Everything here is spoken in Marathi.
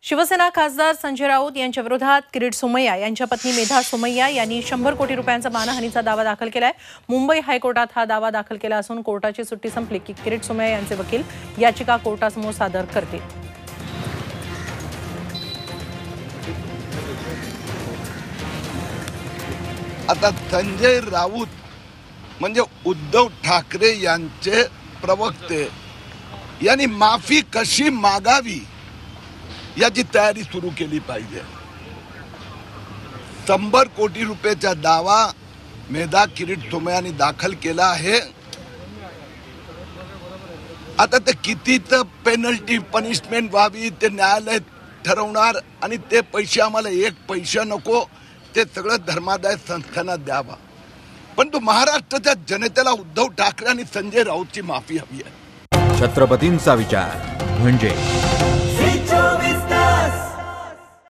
शिवसेना खासदार संजय राऊत यांच्या विरोधात किरीट सोमय्या यांच्या पत्नी मेधा सोमय्या यांनी 100 कोटी रुपयांचा मानहानीचा दावा दाखल केलाय। मुंबई हायकोर्टात हा दावा दाखल केला असून कोर्टाची सुट्टी संपली की किरीट सोमय्या यांचे वकील याचिका कोर्टासमोर सादर करतील। आता संजय राऊत म्हणजे उद्धव ठाकरे यांचे प्रवक्ते यांनी माफी कशी मागावी याची तयारी सुरू केली पाहिजे। 100 कोटी रुपयाचा दावा मेधा किरीट सोमय्यांनी दाखल केला आहे। आता ते कितीचं पेनल्टी पनिशमेंट व्हावी ते न्यायालय ठरवणार आणि ते पैसे आम्हाला एक पैसा नको, ते सगळं धर्मादाय संस्थांना द्यावा। पण तो महाराष्ट्राच्या जनतेला उद्धव ठाकरे आणि संजय राऊतची माफी हवी आहे। छत्रपतींचा विचार म्हणजे